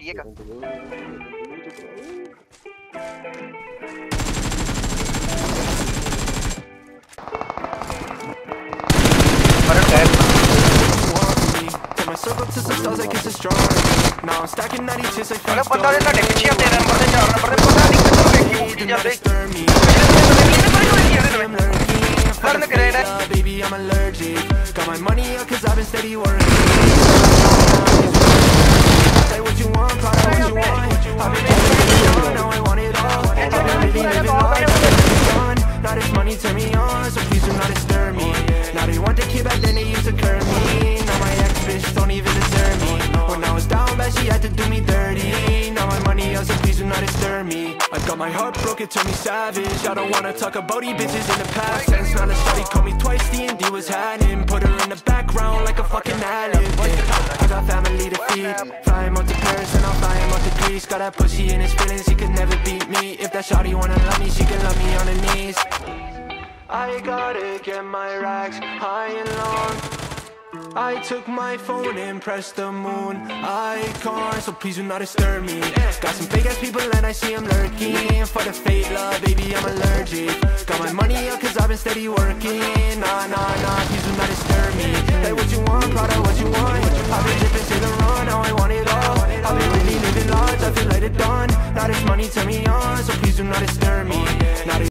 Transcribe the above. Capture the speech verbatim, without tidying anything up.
Diega. अरे बंदा ने ना डेमिश किया तेरे नंबर पे चार नंबर पे पता नहीं कितना देखी मुक्की जाते करने के लिए baby I'm allergic got my money up cause I've been steady working say what you want Prada what you want I've been getting it on now I want it all I've been really living life I've been done now this money turn me on so please do not disturb me now they want the kid back then they used to curb me now my ex bitch don't even deserve me when I was down bad she had to do me dirty now my money up so please do not disturb me I got my heart broken turn me savage I don't wanna talk about these bitches in the past tense now the shawty called me twice D and D was hiding put her in the background like a fucking alley I got family to feed fly him out to Paris and I'll fly him out to Greece got that pussy in his feelings he could never beat me if that shawty wanna love me she can love me on her knees I gotta get my racks high and long I took my phone and pressed the moon icon so please do not disturb me got some fake ass people and I see them lurking for the fake love baby I'm allergic got my money up cause I've been steady working nah nah nah please do not disturb me say what you want Prada